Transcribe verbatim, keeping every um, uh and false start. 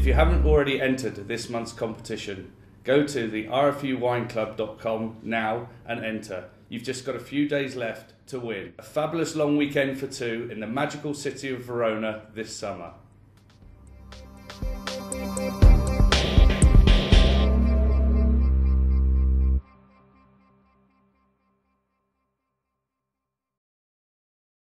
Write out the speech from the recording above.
If you haven't already entered this month's competition, go to the R F U wine club dot com now and enter. You've just got a few days left to win a fabulous long weekend for two in the magical city of Verona this summer.